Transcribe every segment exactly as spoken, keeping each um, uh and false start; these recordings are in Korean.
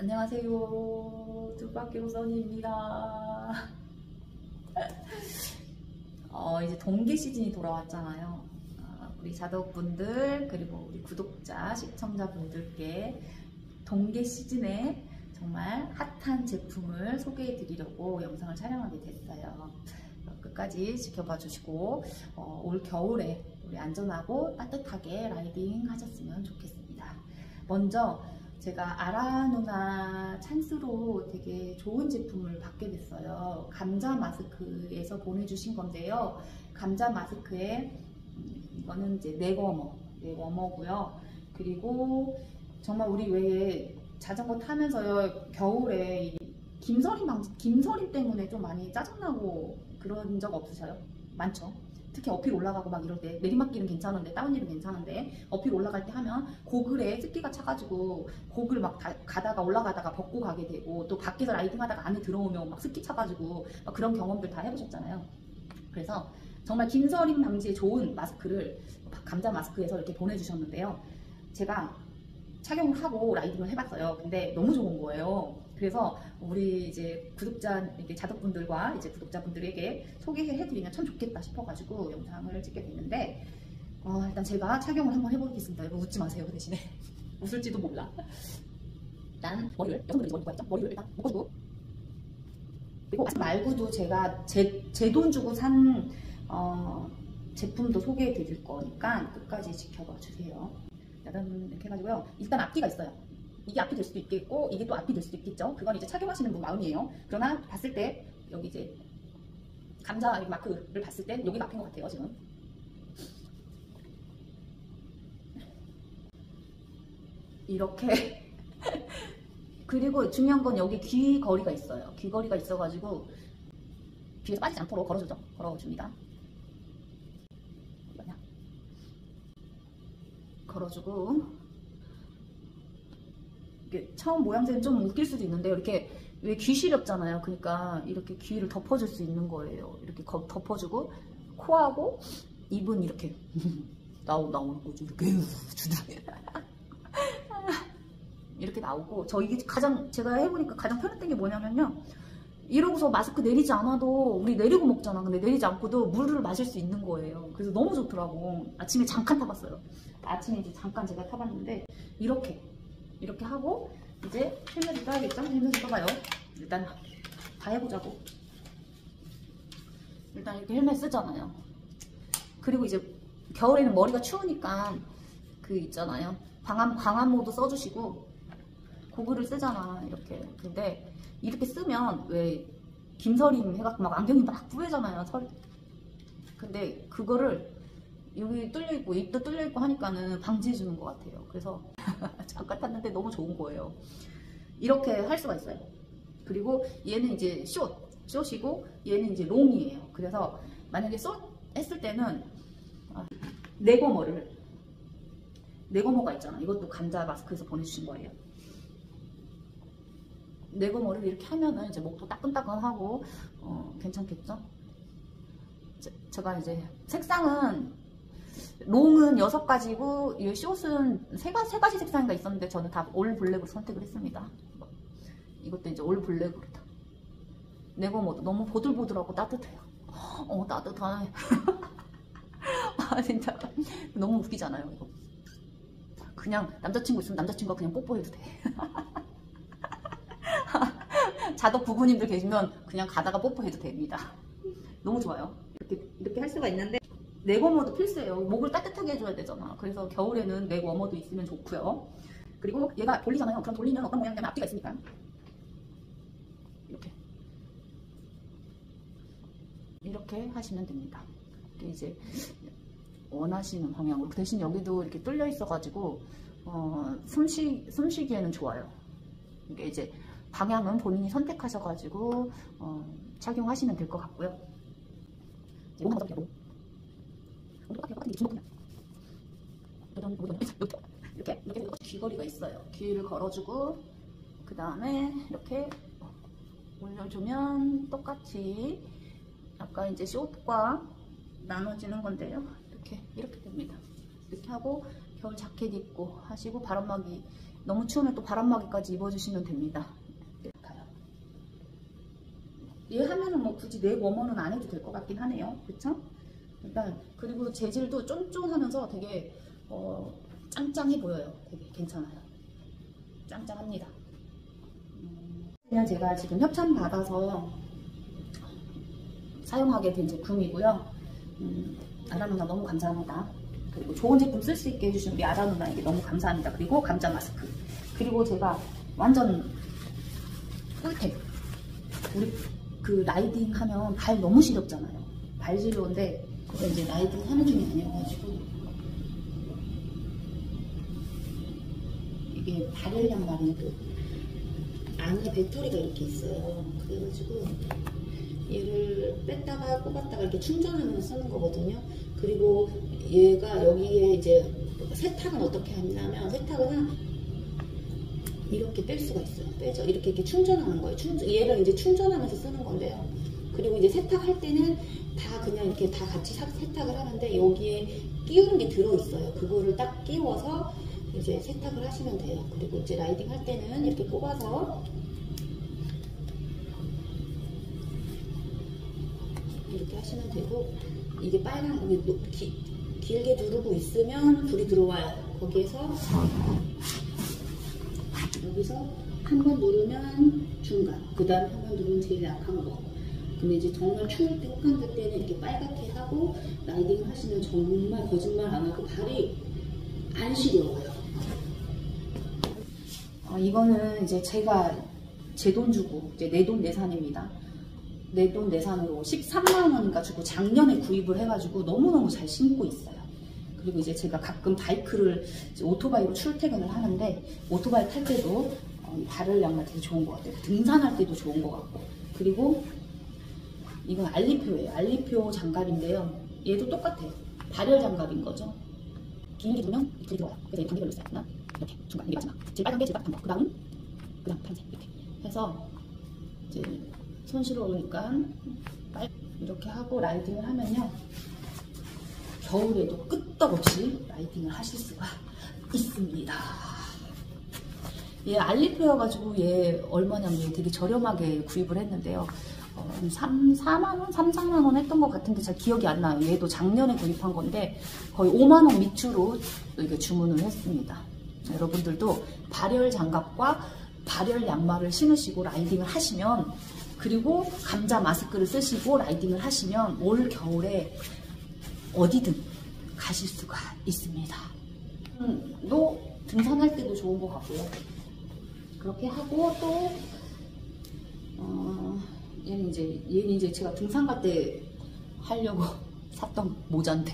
안녕하세요. 뚝박기로 써니입니다. 어, 이제 동계 시즌이 돌아왔잖아요. 어, 우리 자덕분들 그리고 우리 구독자, 시청자분들께 동계 시즌에 정말 핫한 제품을 소개해 드리려고 영상을 촬영하게 됐어요. 끝까지 지켜봐 주시고 어, 올 겨울에 우리 안전하고 따뜻하게 라이딩 하셨으면 좋겠습니다. 먼저 제가 아라누나 찬스로 되게 좋은 제품을 받게 됐어요. 감자 마스크에서 보내주신 건데요. 감자 마스크에 이거는 이제 넥워머, 넥워머고요. 그리고 정말 우리 왜 자전거 타면서요 겨울에 이 김서림 방지, 김서림 때문에 좀 많이 짜증나고 그런 적 없으셔요? 많죠. 특히 어필 올라가고 막 이럴 때 내리막길은 괜찮은데 다운힐은 괜찮은데 어필 올라갈 때 하면 고글에 습기가 차가지고 고글 막 다, 가다가 올라가다가 벗고 가게 되고 또 밖에서 라이딩 하다가 안에 들어오면 막 습기 차가지고 막 그런 경험들 다 해보셨잖아요. 그래서 정말 김서림 방지에 좋은 마스크를 감자 마스크에서 이렇게 보내주셨는데요. 제가 착용을 하고 라이딩을 해봤어요. 근데 너무 좋은 거예요. 그래서 우리 이제 구독자, 이렇게 자덕분들과 이제 구독자분들에게 소개해드리면 참 좋겠다 싶어가지고 영상을 찍게 됐는데, 어, 일단 제가 착용을 한번 해보겠습니다. 여러분 웃지 마세요. 그 대신에 웃을지도 몰라. 일단 머리를, 여성분들이 머리 묶어야죠. 머리를 일단 묶어주고, 그리고 말고도 제가 제 제 돈 주고 산 어, 제품도 소개해드릴 거니까 끝까지 지켜봐 주세요. 일단 이렇게 해가지고요. 일단 앞뒤가 있어요. 이게 앞이 될 수도 있겠고 이게 또 앞이 될 수도 있겠죠. 그건 이제 착용하시는 분 마음이에요. 그러나 봤을 때 여기 이제 감자 마크를 봤을 때 여기가 앞인 것 같아요 지금. 이렇게 그리고 중요한 건 여기 귀걸이가 있어요. 귀걸이가 있어가지고 귀에서 빠지지 않도록 걸어주죠. 걸어줍니다. 걸어주고 이게 처음 모양새는 좀 웃길 수도 있는데요. 이렇게 왜 귀 시렵잖아요. 그러니까 이렇게 귀를 덮어줄 수 있는 거예요. 이렇게 덮어주고 코하고 입은 이렇게 나오 나오는 거죠. 이렇게 이렇게 나오고 저 이게 가장 제가 해보니까 가장 편했던 게 뭐냐면요. 이러고서 마스크 내리지 않아도 우리 내리고 먹잖아. 근데 내리지 않고도 물을 마실 수 있는 거예요. 그래서 너무 좋더라고. 아침에 잠깐 타봤어요. 아침에 이제 잠깐 제가 타봤는데 이렇게 이렇게 하고 이제 헬멧을 써야겠죠? 헬멧을 써봐요. 일단 다 해보자고. 일단 이렇게 헬멧 쓰잖아요. 그리고 이제 겨울에는 머리가 추우니까 그 있잖아요. 광학, 광학모드 써주시고 고글을 쓰잖아 이렇게. 근데 이렇게 쓰면 왜 김서림 해갖고 막 안경이 막 뿌얘잖아요. 설. 근데 그거를 여기 뚫려있고 입도 뚫려있고 하니까는 방지해주는 것 같아요. 그래서 잠깐 탔는데 너무 좋은 거예요. 이렇게 할 수가 있어요. 그리고 얘는 이제 숏, 숏이고 얘는 이제 롱이에요. 그래서 만약에 숏 했을 때는 넥워머를 넥워머가 있잖아. 이것도 감자 마스크에서 보내주신 거예요. 넥워머를 이렇게 하면은 이제 목도 따끈따끈하고 어, 괜찮겠죠? 제, 제가 이제 색상은 롱은 여섯 가지고 이 숏은 세 가지, 세 가지 색상인가 있었는데 저는 다 올 블랙으로 선택을 했습니다. 이것도 이제 올 블랙으로 다. 넥워머도 너무 보들보들하고 따뜻해요. 어 따뜻하네. 아 진짜 너무 웃기잖아요 이거. 그냥 남자친구 있으면 남자친구가 그냥 뽀뽀해도 돼. 자덕 부부님들 계시면 그냥 가다가 뽀뽀해도 됩니다. 너무 좋아요. 이렇게 이렇게 할 수가 있는데 넥워머도 필수예요. 목을 따뜻하게 해줘야 되잖아. 그래서 겨울에는 넥워머도 있으면 좋고요. 그리고 얘가 돌리잖아요. 그럼 돌리면 어떤 모양이냐면 앞뒤가 있으니까 이렇게 이렇게 하시면 됩니다. 이제 원하시는 방향으로. 대신 여기도 이렇게 뚫려 있어가지고 어, 숨쉬, 숨쉬기에는 좋아요. 이게 이제 방향은 본인이 선택하셔가지고 어, 착용하시면 될 것 같고요. 롱 한번 더 똑같은 이렇게 이렇게 귀걸이가 있어요. 귀를 걸어주고 그 다음에 이렇게 올려주면 똑같이 아까 이제 숏과 나눠지는 건데요. 이렇게 이렇게 됩니다. 이렇게 하고 겨울 자켓 입고 하시고 바람막이 너무 추우면 또 바람막이까지 입어주시면 됩니다. 얘 하면은 뭐 굳이 넥 워머는 안 해도 될 것 같긴 하네요. 그쵸? 일단 그리고 재질도 쫀쫀하면서 되게 어, 짱짱해 보여요. 되게 괜찮아요. 짱짱합니다. 그냥 제가 지금 협찬 받아서 사용하게 된 제품이고요. 음, 아라 누나 너무 감사합니다. 그리고 좋은 제품 쓸 수 있게 해주신 우리 아라 누나에게 너무 감사합니다. 그리고 감자 마스크. 그리고 제가 완전 꿀템. 우리 그 라이딩 하면 발 너무 시렵잖아요. 발 시려운데 그거 이제 라이딩 하는 중이 아니어가지고 이게 발열 양말이고 안에 배터리가 이렇게 있어요. 그래가지고 얘를 뺐다가 꼽았다가 이렇게 충전하면서 쓰는 거거든요. 그리고 얘가 여기에 이제 세탁은 어떻게 하냐면 세탁은 이렇게 뺄 수가 있어요. 빼죠. 이렇게 이렇게 충전하는 거예요. 충전, 얘를 이제 충전하면서 쓰는 건데요. 그리고 이제 세탁할 때는 다 그냥 이렇게 다 같이 세탁을 하는데 여기에 끼우는 게 들어있어요. 그거를 딱 끼워서 이제 세탁을 하시면 돼요. 그리고 이제 라이딩 할 때는 이렇게 꼽아서 이렇게 하시면 되고, 이게 빨간, 이게 기, 길게 누르고 있으면 불이 들어와요. 거기에서 여기서 한 번 누르면 중간, 그 다음에 한 번 누르면 제일 약한 거. 근데 이제 정말 추울 때, 혹한될 때는 이렇게 빨갛게 하고 라이딩을 하시면 정말 거짓말 안 하고 발이 안 시려워요. 어, 이거는 이제 제가 제 돈 주고, 이제 내 돈 내산입니다. 내 돈 내산으로 십삼만 원인가 주고 작년에 구입을 해가지고 너무너무 잘 신고 있어요. 그리고 이제 제가 가끔 바이크를, 오토바이로 출퇴근을 하는데, 오토바이 탈 때도 어, 발열 양말 되게 좋은 것 같아요. 등산할 때도 좋은 것 같고. 그리고 이건 알리표예요. 알리표 장갑인데요. 얘도 똑같아요. 발열 장갑인 거죠. 길게 두면 불이 들어와요. 그래서 이 단계별로 있어요. 하나, 이렇게 중간, 이게 마지막. 제일 빨간 게 제일 따뜻한 거. 그 다음, 그 다음 파란색. 이렇게 해서 이제 손 시려우니까 이렇게 하고 라이딩을 하면요, 겨울에도 끄떡없이 라이딩을 하실 수가 있습니다. 얘 알리표여가지고 얘 얼마냐면 되게 저렴하게 구입을 했는데요. 어, 삼, 사만 원? 삼, 사만 원 했던 것 같은데 잘 기억이 안 나요. 얘도 작년에 구입한 건데 거의 오만 원 밑으로 이렇게 주문을 했습니다. 여러분들도 발열 장갑과 발열 양말을 신으시고 라이딩을 하시면, 그리고 감자 마스크를 쓰시고 라이딩을 하시면 올 겨울에 어디든 가실 수가 있습니다. 음, 또 등산할 때도 좋은 것 같고요. 그렇게 하고 또 어, 얘는 이제 얘는 이제 제가 등산 갈 때 하려고 샀던 모자인데,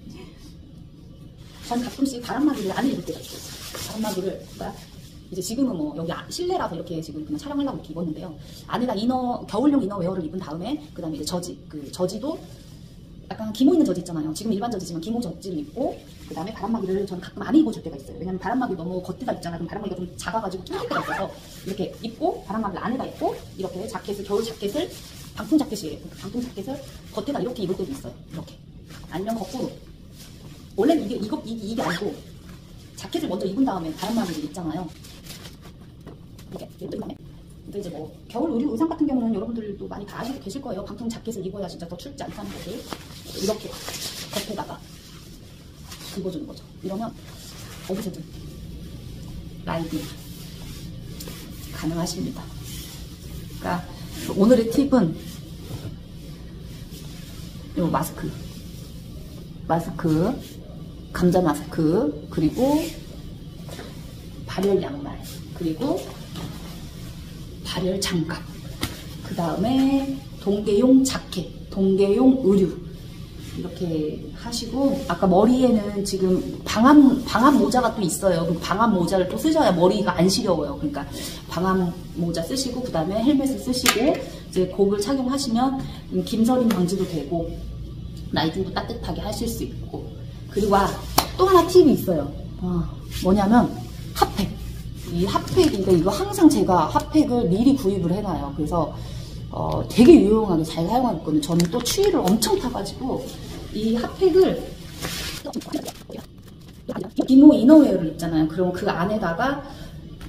전 가끔씩 바람막이를 안 입을 때가 있어요. 바람막이를 그러니까 이제 지금은 뭐 여기 실내라서 이렇게 지금 그냥 촬영하려고 이렇게 입었는데요. 안에다 이너, 겨울용 이너웨어를 입은 다음에 그 다음에 이제 저지, 그 저지도 약간 기모 있는 저지 있잖아요. 지금 일반 저지지만 기모 저지를 입고, 그 다음에 바람막이를 저는 가끔 안 입어줄 때가 있어요. 왜냐면 바람막이 너무 겉에다 입잖아요. 그럼 바람막이가 좀 작아가지고 뚫릴 때가 있어서 이렇게 입고, 바람막이를 안에다 입고, 이렇게 자켓을, 겨울 자켓을, 방풍 자켓이에요. 방풍 자켓을 겉에다 이렇게 입을 때도 있어요. 이렇게. 아니면 거꾸로. 원래는 이게, 이거, 이게, 이게 아니고, 자켓을 먼저 입은 다음에 바람막이를 입잖아요. 이렇게, 이렇게 입은 다음에. 근데 이제 뭐 겨울 의류 의상 같은 경우는 여러분들도 많이 다 아시고 계실 거예요. 방풍 자켓을 입어야 진짜 더 춥지 않다는 것을 이렇게 겉에다가 입어주는 거죠. 이러면 어디서든 라이딩 가능하십니다. 그러니까 오늘의 팁은 이 마스크, 마스크, 감자 마스크, 그리고 발열 양말, 그리고 발열 장갑, 그 다음에 동계용 자켓, 동계용 의류, 이렇게 하시고, 아까 머리에는 지금 방한, 방한 모자가 또 있어요. 그 방한 모자를 또 쓰셔야 머리가 안 시려워요. 그러니까 방한 모자 쓰시고, 그 다음에 헬멧을 쓰시고, 이제 곡을 착용하시면 김서림 방지도 되고, 라이딩도 따뜻하게 하실 수 있고. 그리고 아, 또 하나 팁이 있어요. 아, 뭐냐면 핫팩. 이 핫팩인데 이거 항상 제가 핫팩을 미리 구입을 해놔요. 그래서 어, 되게 유용하게 잘 사용하고 있거든요. 저는 또 추위를 엄청 타가지고 이 핫팩을 기모 이너웨어를 입잖아요. 그럼 그 안에다가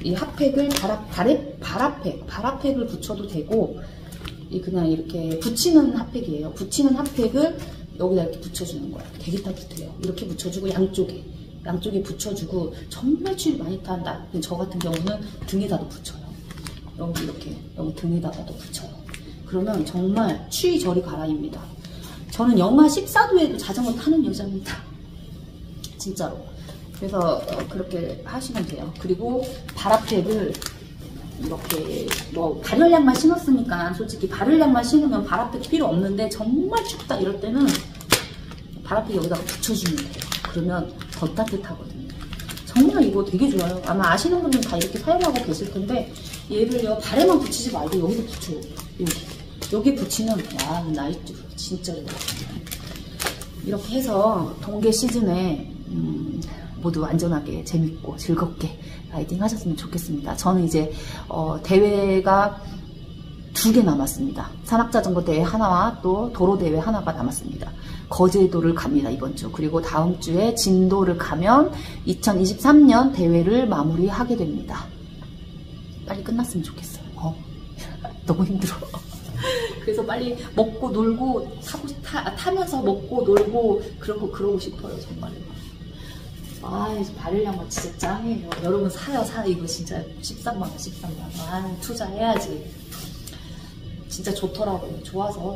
이 핫팩을 발, 발에, 발핫팩, 발핫팩을 붙여도 되고, 이 그냥 이렇게 붙이는 핫팩이에요. 붙이는 핫팩을 여기다 이렇게 붙여주는 거예요. 되게 따뜻해요. 이렇게 붙여주고 양쪽에, 양쪽에 붙여주고 정말 추위 많이 탄다. 저 같은 경우는 등에다도 붙여요. 여기 이렇게 여기 등에다가도 붙여요. 그러면 정말 추위 저리 가라입니다. 저는 영하 십사 도에도 자전거 타는 여자입니다. 진짜로. 그래서 그렇게 하시면 돼요. 그리고 발핫팩을 이렇게 뭐 발열량만 신었으니까 솔직히 발열량만 신으면 발핫팩 필요 없는데 정말 춥다 이럴 때는 발핫팩 여기다가 붙여주면 돼요. 그러면 더 따뜻하거든요. 정말 이거 되게 좋아요. 아마 아시는 분들은 다 이렇게 사용하고 계실 텐데 얘를요 발에만 붙이지 말고 여기서 붙여요. 여기 여기 붙이면 와 나이트 진짜 좋아요. 이렇게 해서 동계 시즌에 음, 모두 안전하게 재밌고 즐겁게 라이딩 하셨으면 좋겠습니다. 저는 이제 어, 대회가 두 개 남았습니다. 산악자전거 대회 하나와 또 도로 대회 하나가 남았습니다. 거제도를 갑니다 이번 주. 그리고 다음 주에 진도를 가면 이천이십삼 년 대회를 마무리하게 됩니다. 빨리 끝났으면 좋겠어요. 어. 너무 힘들어. 그래서 빨리 먹고 놀고 타고, 타, 타면서 먹고 놀고 그러고 그러고 싶어요 정말로. 아, 발열량만 진짜 짱이에요. 여러분 사요, 사. 이거 진짜 십삼만 원, 십삼만 원. 아, 투자해야지. 진짜 좋더라고요. 좋아서.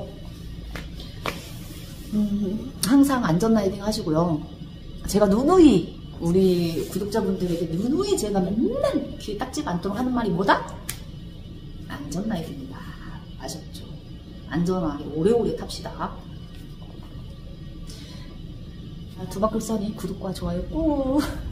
음, 항상 안전 라이딩 하시고요. 제가 누누이, 우리 구독자분들에게 누누이 제가 맨날 귀에 딱지가 않도록 하는 말이 뭐다? 안전 라이딩이다. 아셨죠? 안전하게 오래오래 탑시다. 두바클 써니 구독과 좋아요 꾹.